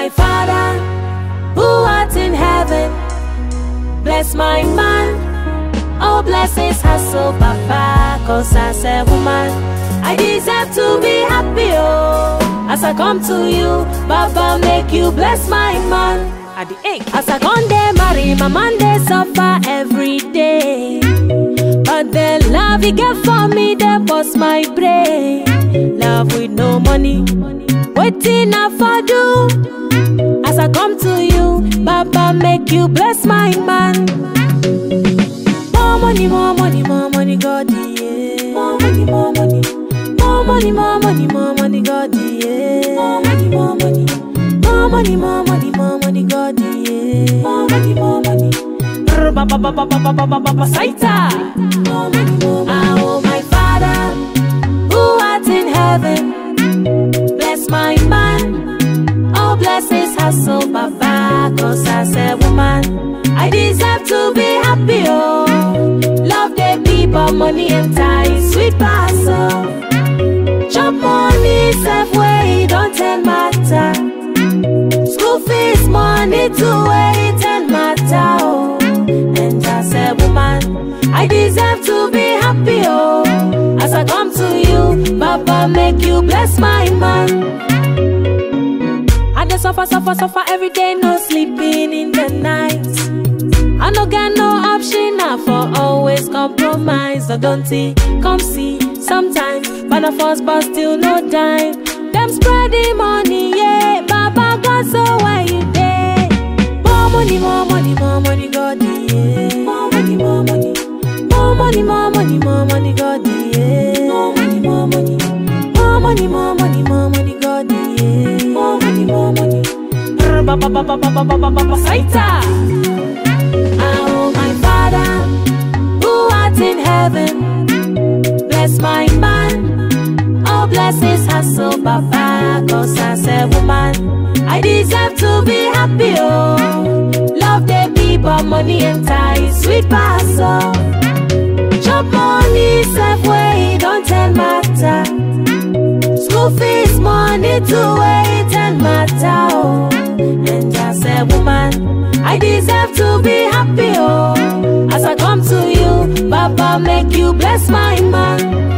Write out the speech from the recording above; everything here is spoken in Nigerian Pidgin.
my Father, who art in heaven, bless my man. Oh, bless his hustle, Papa, cause as a woman, I deserve to be happy, oh. As I come to you, Baba, make you bless my man. At the egg, as I come there, marry, my man, they suffer every day. But the love you get for me, they bust my brain. Love with no money, waiting up for do. As I come to you, Baba, make you bless my man. More money, more money, more money, God, yeah. More money, more money. More money, more money, more money, God, yeah. More money, more money. More money, more money, more money, God, yeah. More money, more money. Saita. More money, more money. Oh, my Father, who art in heaven, bless my man. Oh, bless his hustle, Papa, cause as a woman, I deserve to be happy, oh. Love the people, money and ties, sweet parcel. Chop money, save way, don't tell matter. School fees, money to wait and matter, oh. And as a woman, I deserve to be happy, oh. As I come to you, Baba, make you bless my man. I just suffer, suffer, suffer every day, no sleeping in the night. I no get no option now for always compromise. So don't see, come see, sometimes but I force but still no dime. Them spreading money, yeah, Baba God, so why you there? More money, more money, more money, God, yeah. More money, more money. More money, more money, more money, God, yeah. More money, more money. More money, more money, more money, God, yeah. More money, more money. Saita. Oh, my Father, who art in heaven, bless my man. Oh, bless his hustle, Papa, cause as a woman, I deserve to be happy, oh. Love the people, money and ties, sweet parcel. Chop money, save way, don't tell matter. School fees, money to wait and matter, oh. And as a woman, I deserve to be happy, oh. As I come to you, Baba, make you bless my man.